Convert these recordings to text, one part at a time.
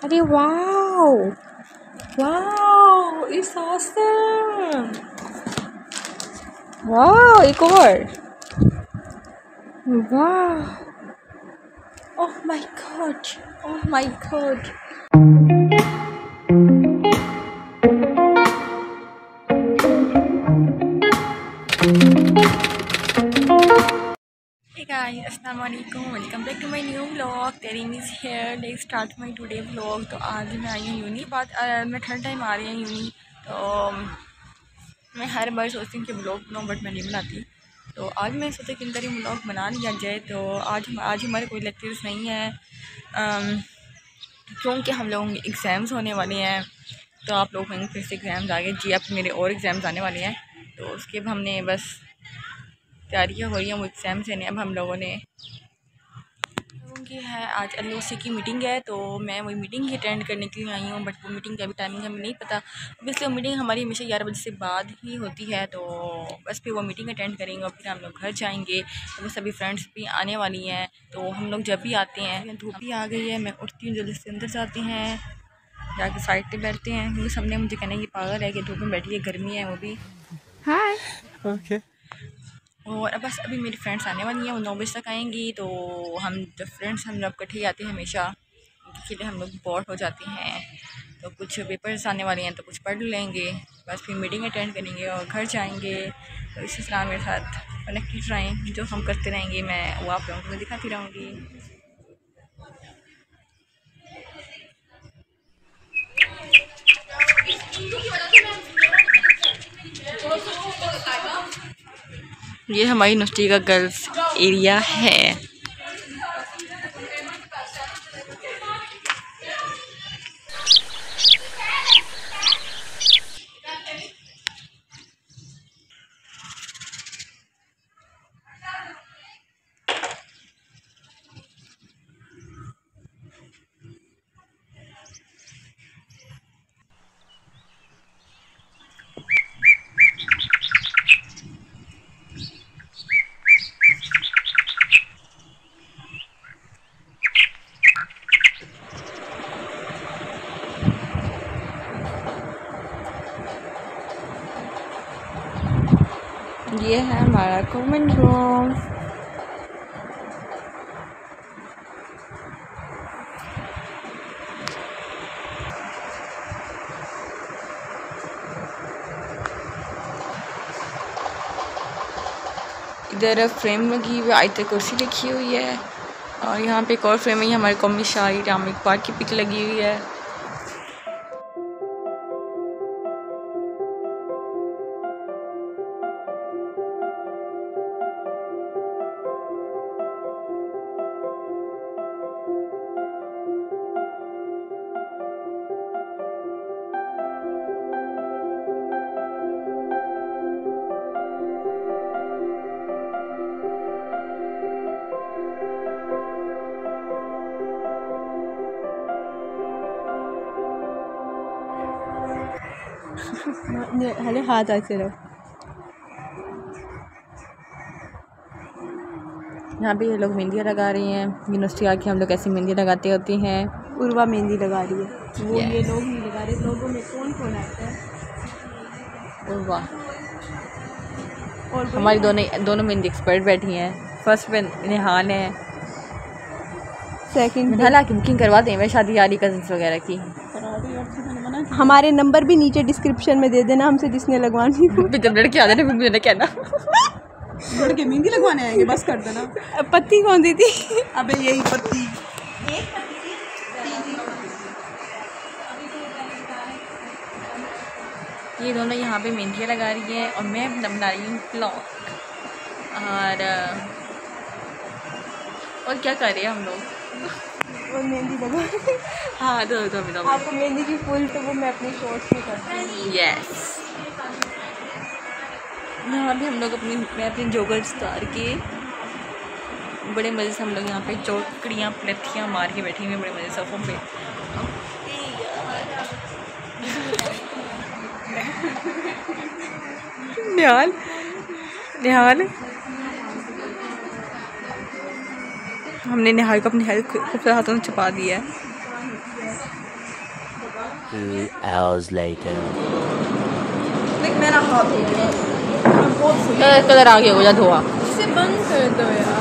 अरे wow wow, it's awesome. Wow, एक और। वाह, oh my god, oh my god. Hey guys, अस्सलाम वालेकुम, welcome back to my new vlog. Tereem is here, let's start my today vlog. तो आज मैं आई हूँ यूनी। मैं थर्ड टाइम आ रही हूँ यूनी। तो मैं हर बार सोचती हूँ कि व्लॉग बनाऊँ, बट मैं नहीं बनाती। तो आज मैं सोचा कि इंतरी व्लॉग बना लिया जाए। तो आज हमारे कोई लेक्चर्स नहीं है, क्योंकि हम लोगों के एग्ज़ाम्स होने वाले हैं। तो आप लोग कहेंगे फिर से एग्ज़ाम्स आ गए जी, अब मेरे और एग्ज़ाम्स आने वाले हैं। तो उसके अब हमने बस तैयारियाँ हो रही हैं वो एग्ज़ाम से। अब हम लोगों की है आज LOC की मीटिंग है। तो मैं वही मीटिंग ही अटेंड करने के लिए आई हूँ, बट वो मीटिंग का भी टाइमिंग हमें नहीं पता। इसलिए वो मीटिंग हमारी हमेशा 11 बजे से बाद ही होती है। तो बस फिर वो मीटिंग अटेंड करेंगे और फिर हम लोग घर जाएंगे। तो वो सभी फ्रेंड्स भी आने वाली हैं। तो हम लोग जब भी आते हैं, धूप भी आ गई है, मैं उठती हूँ जल्दी से, अंदर जाते हैं, जाके साइड पर बैठते हैं, क्योंकि सबने मुझे कहना कि पागल है कि धूप में बैठी है, गर्मी है वो भी। Hi okay. और बस अभी मेरी फ्रेंड्स आने वाली हैं, वो 9 बजे तक आएंगी। तो हम जब फ्रेंड्स हम लोग इकट्ठे आते हैं हमेशा, इसलिए हम लोग बोर हो जाते हैं। तो कुछ पेपर्स आने वाले हैं तो कुछ पढ़ लेंगे, बस फिर मीटिंग अटेंड करेंगे और घर जाएंगे। तो इसी तरह मेरे साथ कनेक्टेड रहें, जो हम करते रहेंगे मैं वो आप लोगों को दिखाती रहूँगी। ये हमारी यूनिवर्सिटी का गर्ल्स एरिया है। ये है हमारा कॉमन रूम। इधर फ्रेम लगी हुई, आयत कुर्सी लिखी हुई है, और यहाँ पे एक और फ्रेम है, हमारे कौमी शायर राम इकबाल की पिक लगी हुई है। हेलो, हाथ ऐसे रहो। यहाँ पे ये लोग मेहंदियाँ लगा रही हैं। यूनिवर्सिटी आके हम लोग ऐसी मेहंदी लगाते होते हैं। उर्वा मेहंदी लगा रही है वो, ये लोग नहीं लगा रहे। लोगों में कौन कौन आता है? उर्वा और हमारी दोनों मेहंदी एक्सपर्ट बैठी हैं। फर्स्ट पे निहाल है, सेकंड निहाल की बुकिंग करवा दें मैं शादी यारी कज़न्स वगैरह की। हमारे नंबर भी नीचे डिस्क्रिप्शन में दे देना, हमसे जिसने लगवानी हो। जब लड़के आ जाने फिर मुझे कहना लड़के मेहंदी लगवाने आएंगे, बस कर देना। पत्ती कौन दी थी? अबे यही पत्ती। ये दोनों यहाँ पे मेहंदियाँ लगा रही है और मैं बना रही हूँ व्लॉग। और क्या कर रहे हैं हम लोग? और मेहंदी लगा। हाँ, दो आपको मेहंदी की फुल तो वो मैं अपने शॉर्ट्स में करती हूँ। यस, यहाँ पे हम लोग मैं अपनी जोगर्स उतार के बड़े मज़े से हम लोग यहाँ पे चौकड़ियाँ प्लेथियाँ मार के बैठे हुए बड़े मज़े सोफों पे। निहाल हमने निहाल को अपनी हेल्थ खूबसूरत हाथों में छुपा दिया है। 2 hours later. देख मेरा हाथ हो गया कलर आ गया हो जा धोआ। इसे बंद कर दो यार।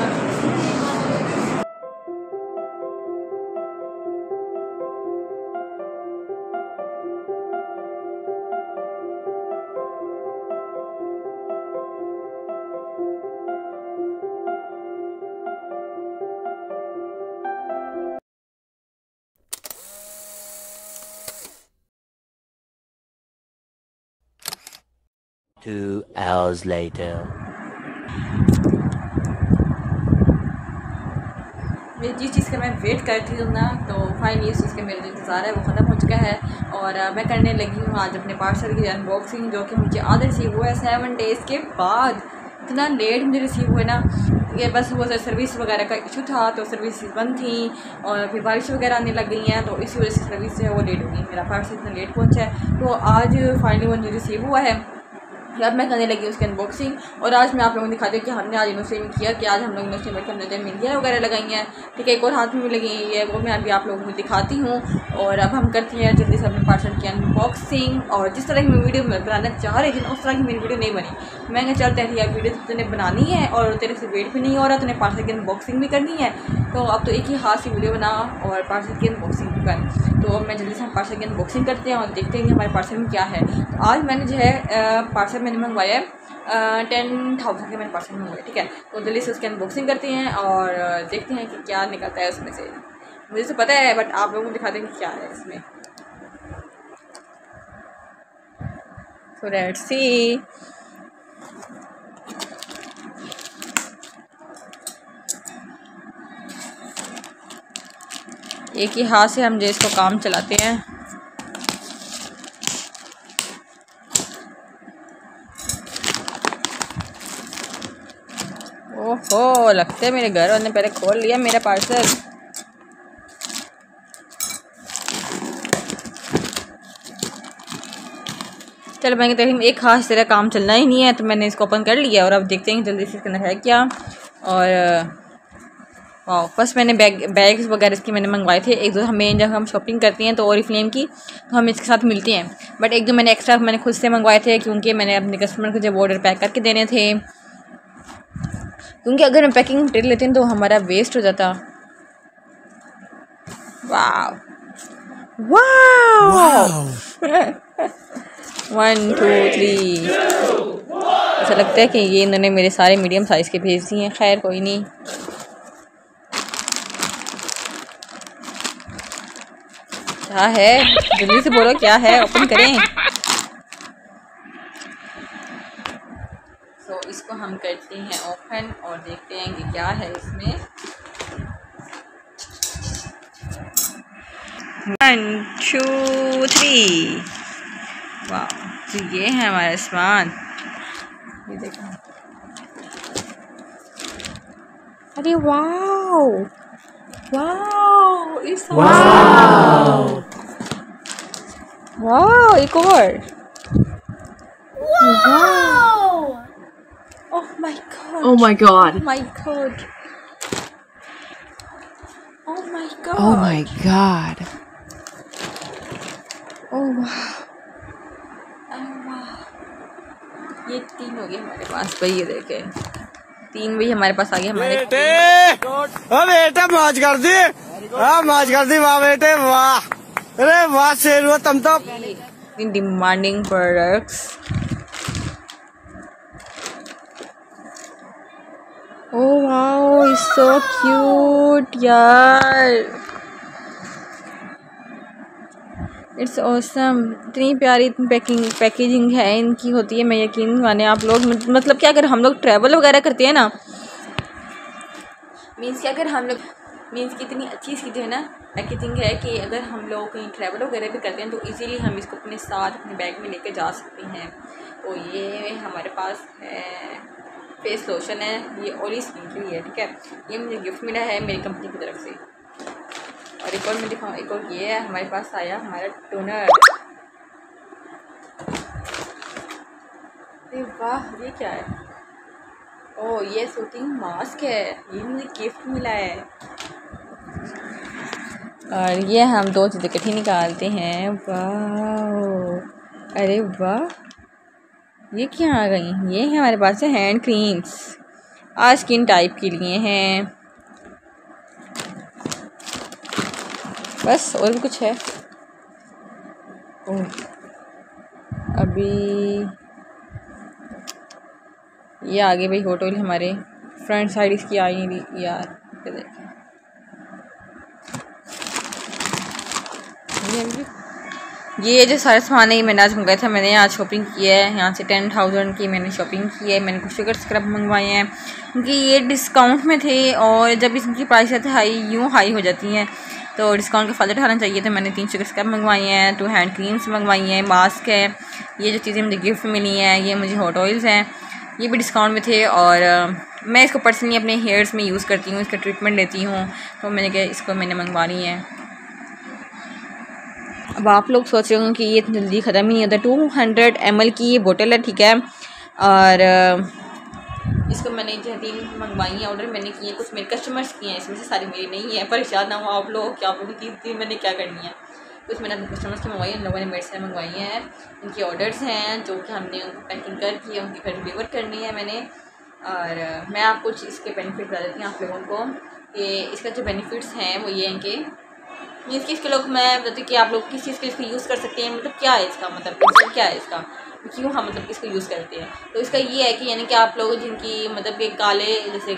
Two hours later. जिस चीज़ का मैं वेट करती हूँ ना, तो फाइनली इस चीज़ का मेरा जो इंतज़ार है वो ख़त्म हो चुका है और मैं करने लगी हूँ आज अपने पार्सल की अनबॉक्सिंग, जो कि मुझे आज रिसीव हुआ है 7 डेज़ के बाद। इतना लेट मुझे रिसीव हुआ ना, ये बस वो सर्विस वगैरह का इशू था, तो सर्विस बंद थी और फिर बारिश वगैरह आने लग गई हैं, तो इसी वजह से सर्विस जो है वो लेट हो गई। मेरा पार्सल इतना लेट पहुँचा है, तो आज फाइनली वो मुझे रिसीव हुआ है। अब मैं करने लगी उसकी अनबॉक्सिंग और आज मैं आप लोगों को दिखाती हूँ कि हमने आज इन्होंने किया कि आज हम लोग इन्होंने बैठ के हमने जो मेहंदियाँ वगैरह लगाई हैं, ठीक है, एक और हाथ में भी लगी हुई है, वो मैं अभी आप लोगों को दिखाती हूँ। और अब हम करते हैं जल्दी से अपने पार्सल की अनबॉक्सिंग। और जिस तरह की मैं वीडियो बनाना चाह रही थी ना, उस तरह की मेरी वीडियो नहीं बनी। मैंने चलते हैं यार, वीडियो तो तूने बनानी है और तेरे से वेट भी नहीं हो रहा, तूने पार्सल की अनबॉक्सिंग भी करनी है, तो अब तो एक ही हाथ से वीडियो बना और पार्सल की अनबॉक्सिंग भी कर। तो अब मैं जल्दी से हम पार्सल की अनबॉक्सिंग करते हैं और देखते हैं कि हमारे पार्सल में क्या है। तो आज मैंने जो है पार्सल मैंने मंगवाया है 10,000 के मैंने पार्सल मंगवाए, ठीक है। तो जल्दी से उसकी अनबॉक्सिंग करते हैं और देखते हैं कि क्या निकलता है उसमें से। मुझे तो पता है, बट आप लोगों को दिखाते हैं कि क्या है इसमें। So let's see. एक ही हाथ से हम जो इसको काम चलाते हैं। ओहो, लगता है मेरे घर वाले ने पहले खोल लिया मेरा पार्सल। चलो मैं कहते हैं एक हाथ से तेरा काम चलना ही नहीं है, तो मैंने इसको ओपन कर लिया और अब देखते हैं जल्दी से इसके अंदर है क्या। और वाह, फर्स्ट मैंने बैग्स वगैरह इसके मैंने मंगवाए थे। एक दो हमें जब हम शॉपिंग करते हैं तो ओरिफ्लेम की, तो हम इसके साथ मिलती हैं, बट एक दो मैंने एक्स्ट्रा मैंने खुद से मंगवाए थे, क्योंकि मैंने अपने कस्टमर को जब ऑर्डर पैक करके देने थे, क्योंकि अगर हम पैकिंग मटेरियल लेते हैं तो हमारा वेस्ट हो जाता। वाह वाह 1 2 3। ऐसा लगता है कि ये इन्होंने मेरे सारे मीडियम साइज़ के भेज दिए हैं। खैर कोई नहीं। क्या है, जल्दी से बोलो क्या है, ओपन करें। तो इसको हम करते हैं ओपन और देखते हैं कि क्या है इसमें। 1 2 3। वाह, तो ये है हमारा सामान। ये देखो, अरे वाओ वाओ, इस वाओ वाओ, एक और wow. Oh my god, Oh my god. My god, oh my god, Oh my god. Oh वाह, ये 3 हो गए हमारे पास भाई। ये देखे 3 भी हमारे पास आ गए हमारे। बेटे मौज कर दी, मौज कर दी, वाह बेटे वाह, अरे वाह शेर हुआ तुम तो। Demanding products. Oh wow, it's so cute यार, इट्स ऑसम। इतनी प्यारी पैकेजिंग है इनकी होती है, मैं यकीन माने आप लोग। मतलब कि अगर हम लोग ट्रैवल वगैरह करते हैं ना, मीन्स कि अगर हम लोग मीन्स कि इतनी अच्छी सी जो है ना पैकेजिंग है कि अगर हम लोग कहीं ट्रैवल वगैरह भी करते हैं तो इजीली हम इसको अपने साथ अपने बैग में लेके जा सकते हैं। तो ये हमारे पास है फेस लोशन है, ये ओली स्किन की है, ठीक है। ये मुझे गिफ्ट मिला है मेरी कंपनी की तरफ से। और एक और मैं दिखाऊँ, एक और ये है हमारे पास आया हमारा टोनर। अरे वाह, ये क्या है? ओह, ये सूटिंग मास्क है, ये मुझे गिफ्ट मिला है। और ये हम दो चीज़ें इकट्ठी निकालते हैं। वाह, अरे वाह, ये क्या आ गई? ये है हमारे पास है हैंड क्रीम्स, आज स्किन टाइप के लिए हैं। बस और भी कुछ है? अभी ये आगे भाई होट ऑयल हमारे फ्रंट साइड इसकी आई नहीं यार, ये जो सारे सामान है ये मैंने आज मंगाया था। मैंने आज शॉपिंग की है, यहाँ से 10,000 की मैंने शॉपिंग की है। मैंने कुछ शुगर स्क्रब मंगवाए हैं क्योंकि ये डिस्काउंट में थे और जब इनकी प्राइस हाई हो जाती हैं तो डिस्काउंट का फ़ायदा उठाना चाहिए। तो मैंने 3 शुगर स्क्रब मंगवाई हैं, 2 हैंड क्रीम्स मंगवाई हैं, मास्क है। ये जो चीज़ें मुझे गिफ्ट मिली हैं ये मुझे हॉट ऑयल्स हैं, ये भी डिस्काउंट में थे और मैं इसको पर्सनली अपने हेयर्स में यूज़ करती हूँ, इसका ट्रीटमेंट लेती हूँ, तो मैंने कहा इसको मैंने मंगवा ली है। अब आप लोग सोच रहे होंगे कि ये इतनी जल्दी ख़त्म ही नहीं होता। 200 ml की ये बोतल है, ठीक है। और इसको मैंने जो 3 मंगवाई हैं, ऑर्डर मैंने किए, कुछ मेरे कस्टमर्स किए हैं, इसमें से सारी मेरी नहीं है। परेशान ना हो आप लोग कि आप लोगों की 3 मैंने क्या करनी है। कुछ मैंने अपने कस्टमर्स की मंगवाई है, इन लोगों ने मेरे से मंगवाई हैं। इनकी ऑर्डर्स हैं जो कि हमने पैकिंग करके उनके घर डिलीवर करनी है मैंने। और मैं आपको कुछ इसके बेनिफिट बता देती हूँ आप लोगों को कि इसका जो बेनिफिट्स हैं वो ये हैं कि इसके लोग मैं बताती हूँ कि आप लोग किस चीज़ के इसको यूज़ कर सकते हैं, मतलब क्या है इसका मतलब क्या है इसका, क्यों हम मतलब इसको यूज़ करते हैं। तो इसका ये है कि यानी कि आप लोग जिनकी मतलब कि काले जैसे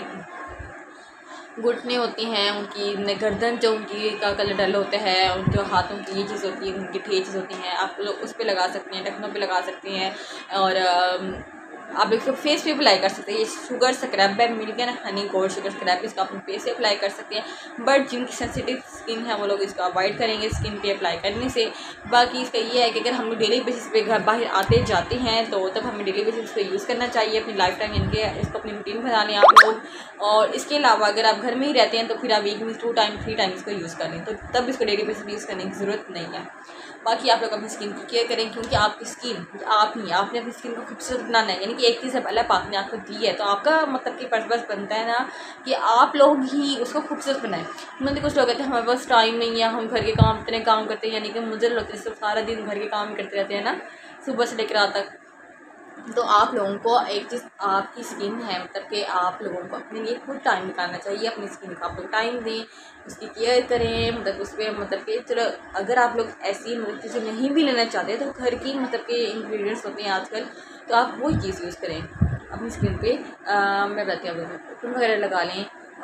घुटने होती हैं, उनकी गर्दन जो उनकी का कलर डल होता है, उनके हाथों की ये चीज़ होती है, उनकी ठे चीज़ होती हैं, आप लोग उस पर लगा सकते हैं, टखनों पे लगा सकते हैं। और आप इसको फेस पे अप्लाई कर सकते हैं। ये शुगर स्क्रब है, milk honey gold sugar scrub, इसका अपने फेस पे अप्लाई कर सकते हैं। बट जिनकी सेंसिटिव स्किन है वो लोग इसको अवॉइड करेंगे स्किन पे अप्लाई करने से। बाकी इसका ये है कि अगर हम लोग डेली बेसिस पे घर बाहर आते जाते हैं तो तब हमें डेली बेसिस पे यूज़ करना चाहिए अपनी लाइफ टाइम, इनके इसको अपनी रूटीन बना लें आप लोग। और इसके अलावा अगर आप घर में ही रहते हैं तो फिर आप वीक में 2 टाइम 3 टाइम इसको यूज़ कर लें, तो तब इसको डेली बेसिस पे यूज़ करने की ज़रूरत नहीं है। बाकी आप लोग अपनी स्किन की केयर करें क्योंकि आपकी स्किन आपने अपनी स्किन को खूबसूरत बनाना है। यानी कि एक चीज़ जब अल्लाह पाक ने आपको दी है तो आपका मतलब कि पर्पस बनता है ना कि आप लोग ही उसको खूबसूरत बनाएं। मतलब कुछ लोग कहते हैं हमारे पास टाइम नहीं है, हम घर के काम इतने काम करते हैं, यानी कि मुझे लगता है सारा दिन घर के काम करते रहते हैं ना, सुबह से लेकर रात तक। तो आप लोगों को एक चीज़ आपकी स्किन है मतलब कि आप लोगों को अपने लिए खुद टाइम निकालना चाहिए, अपनी स्किन को आप लोग टाइम दें, उसकी केयर करें। मतलब उस पर मतलब कि चलो अगर आप लोग ऐसी मतलब चीज़ें नहीं भी लेना चाहते तो घर की मतलब के इंग्रेडिएंट्स होते हैं आजकल, तो आप वही चीज़ यूज़ करें अपनी स्किन पे। मैं बताती हूँ आप लोग क्रीम वगैरह लगा लें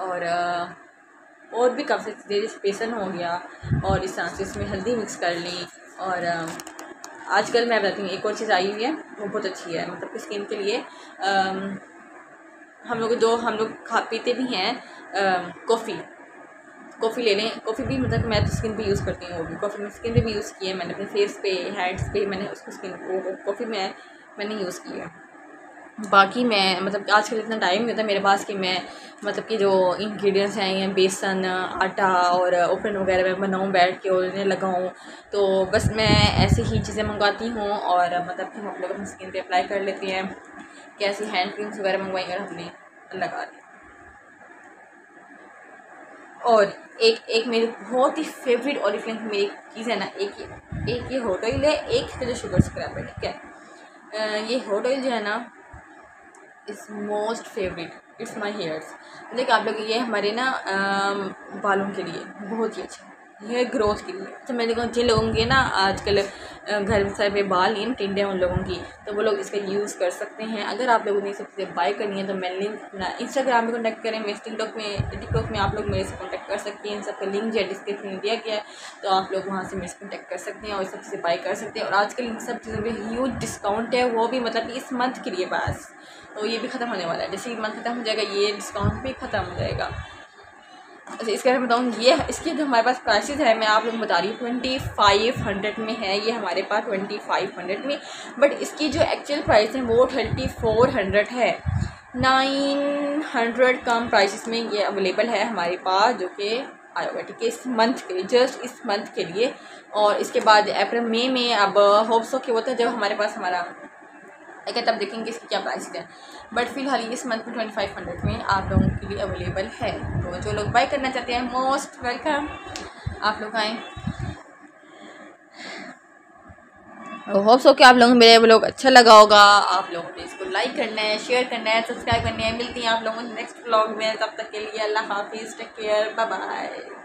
और भी काफ़ी चीज़ें, बेसन हो गया और इस तरह से इसमें हल्दी मिक्स कर लें। और आजकल मैं बताती हूँ एक और चीज़ आई हुई है वो बहुत अच्छी है मतलब कि स्किन के लिए। हम लोग खा पीते भी हैं कॉफ़ी ले लें। कॉफ़ी भी मतलब मैं तो स्किन पे यूज़ करती हूँ, वो भी कॉफ़ी में स्किन पे भी यूज़ की है मैंने, अपने फेस पे हैंड्स पे मैंने उसको स्किन को कॉफ़ी में मैंने यूज़ की है। बाकी मैं मतलब आजकल इतना टाइम नहीं होता मेरे पास कि मैं मतलब कि जो इंग्रेडिएंट्स हैं ये बेसन आटा और ओपन वगैरह मैं बनाऊँ बैठ के और उन्हें लगाऊँ, तो बस मैं ऐसे ही चीज़ें मंगवाती हूँ और मतलब कि हम लोग अपनी स्किन पे अप्लाई कर लेते हैं। कैसे हैंड क्रीम्स वगैरह मंगवाई और हमने लगा दी। और एक मेरी बहुत ही फेवरेट ऑरिफ्लेम मेरी चीज़ है ना, एक ये हॉट ऑयल है, एक जो शुगर स्क्रब है, ठीक है। ये हॉट ऑयल जो है ना is most favourite, it's my hairs. देखिए आप लोग ये हमारे ना बालों के लिए बहुत ही अच्छा हेयर ग्रोथ के लिए। तो मैं देखूँ जिन लोगों के ना आजकल घर सर पे बाल नहीं टिंडे उन लोगों की, तो वो लोग इसका यूज़ कर सकते हैं। अगर आप लोगों ने सब चीज़ें बाय करनी है तो मैं लिंक अपना इंस्टाग्राम पे कॉन्टैक्ट करें, मैं टिकटॉक में आप लोग मेरे से कॉन्टैक्ट कर सकते हैं। इन सबका लिंक जो है डिस्क्रिप्शन में दिया गया है, तो आप लोग वहाँ से मेरे से कॉन्टैक्ट कर सकते हैं और सब चीज़ें बाय कर सकते हैं। और आजकल इन सब चीज़ों पर ह्यूज डिस्काउंट है, वो भी मतलब इस मंथ के लिए बस, तो ये भी ख़त्म होने वाला है। जैसे ही मंथ ख़त्म हो जाएगा ये डिस्काउंट भी ख़त्म हो जाएगा। अच्छा इसके बारे में बताऊँ, ये इसके जो हमारे पास प्राइसेस है मैं आप लोगों को बता रही हूँ 2500 में है ये हमारे पास 2500 में, बट इसकी जो एक्चुअल प्राइस है वो 3400 है। 900 कम प्राइसेस में ये अवेलेबल है हमारे पास, जो कि आया हुआ ठीक है इस मंथ के लिए, जस्ट इस मंथ के लिए। और इसके बाद अप्रैल मई में अब होप्स के होता है जब हमारे पास हमारा एक तब देखेंगे इसकी क्या प्राइस है। बट फिलहाल इस मंथ में 2500 में आप लोगों के लिए अवेलेबल है, तो जो लोग बाय करना चाहते हैं मोस्ट वेलकम। आप लोग आएँ। होप सो कि आप लोगों को मेरे व्लॉग अच्छा लगा होगा। आप लोगों ने इसको लाइक करना है, शेयर करना है, सब्सक्राइब करना है। मिलती हैं आप लोगों को नेक्स्ट व्लॉग में, तब तक के लिए अल्लाह हाफिज़, टेक केयर, बाय बाय।